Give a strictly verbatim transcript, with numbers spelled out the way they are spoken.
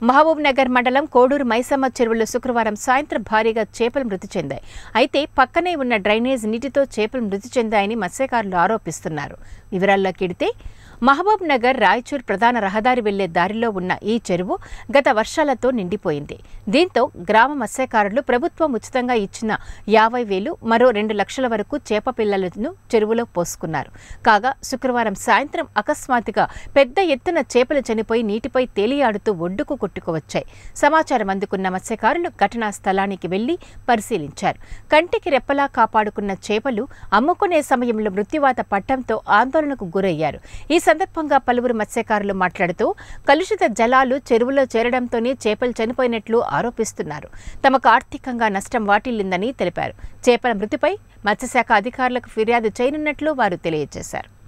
మహబూబ్ నగర్ మండలం కోడూరు మైసమ్మ చెరువులో శుక్రవారం సాయంత్రం భారీగా చేపలు మృతి చెందాయి. అయితే పక్కనే ఉన్న డ్రైనేజ్ నీటితో చేపలు మృతి చెందాయని మత్స్యకారులు ఆరోపిస్తున్నారు. వివరాల్లోకెడితే మహబూబ్ నగర్ రాయచూర్ ప్రధాన రహదారి వెళ్లే దారిలో ఉన్న ఈ చెరువు గత వర్షాలతో నిండిపోయింది. దీంతో గ్రామ మత్స్యకారులు ప్రభుత్వం ఉచితంగా ఇచ్చిన యాభై వేలు మరో రెండు లక్షల వరకు చేప పిల్లలను చెరువులో పోసుకున్నారు. కాగా శుక్రవారం సాయంత్రం అకస్మాత్తుగా పెద్ద ఎత్తున చేపలు చనిపోయి నీటిపై తేలియాడుతూ ఒడ్డుకు కొట్టుకువచ్చాయి. సమాచారం అందుకున్న మత్స్యకారులు ఘటనా స్థలానికి వెళ్లి పరిశీలించారు. కంటికి రెప్పలా కాపాడుకున్న చేపలు అమ్ముకునే సమయంలో మృత్యువాత పట్టడంతో ఆందోళనకు గురయ్యారు. ఈ సందర్భంగా పలువురు మత్స్యకారులు మాట్లాడుతూ కలుషిత జలాలు చెరువులో చేరడంతోనే చేపలు చనిపోయినట్లు ఆరోపిస్తున్నారు. తమకు ఆర్థికంగా నష్టం వాటిల్లిందని తెలిపారు. చేపల మృతిపై మత్స్యశాఖ అధికారులకు ఫిర్యాదు చేయనున్నట్లు వారు తెలియజేశారు.